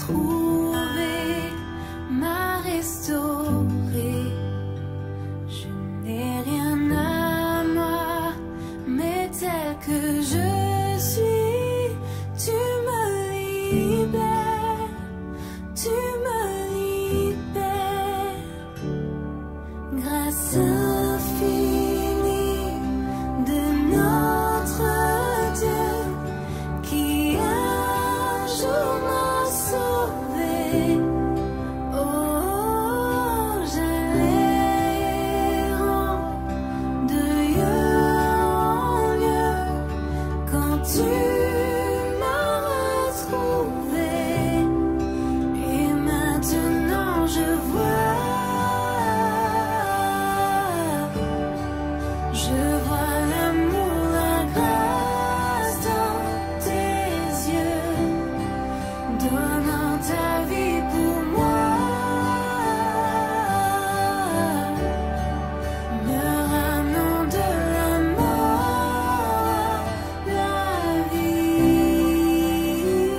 trouvé, m'a restauré. Je n'ai rien à moi, mais tel que je suis, tu me libères, tu me libères. Grâce infinie de notre Dieu qui un jour m'a sauvé. Oh, j'allais de lieu en lieu quand tu m'as retrouvé. Et maintenant je vois l'amour, la grâce dans tes yeux, donnant ta vie pour moi, me ramenant de la mort à la vie.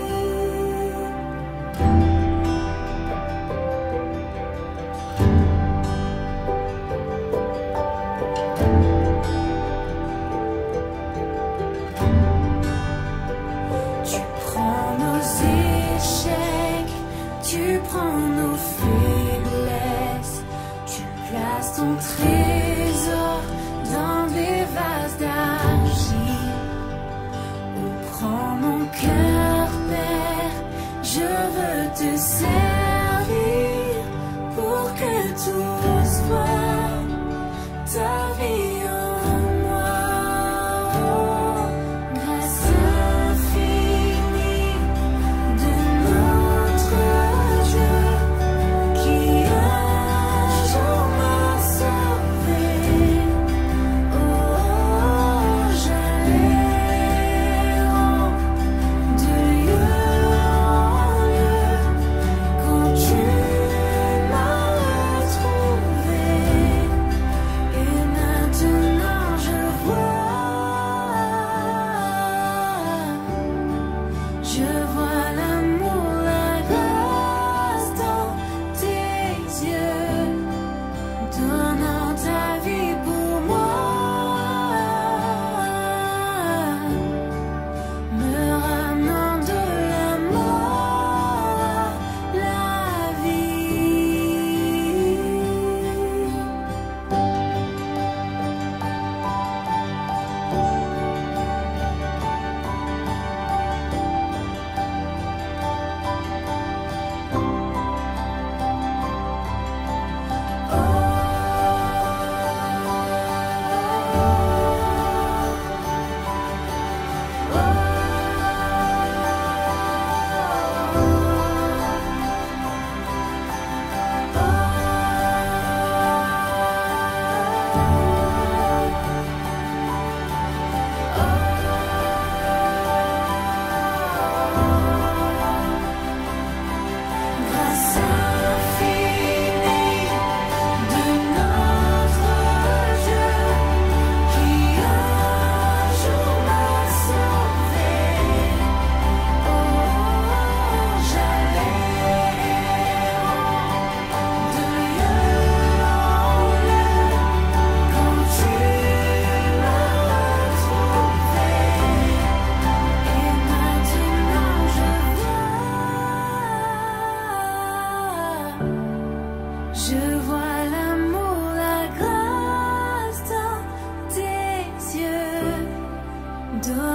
Tu prends nos échecs, tu prends nos faiblesses, tu places ton trésor dans des vases d'argile. Oh, prends mon cœur, Père, je veux te servir pour que tout soit ta vie en moi. Oh, grâce infinie de notre Dieu qui un jour m'a sauvé. Oh, j'allais de lieu en lieu quand tu m'as retrouvé. Et maintenant je vois l'amour, la grâce dans tes yeux, donnant ta vie pour moi, me ramenant de la mort à la vie. Grâce infinie de notre Dieu qui un jour m'a sauvé. Oh, j'allais de lieu en lieu quand tu m'as retrouvé. Et maintenant je vois l'amour, la grâce dans tes yeux.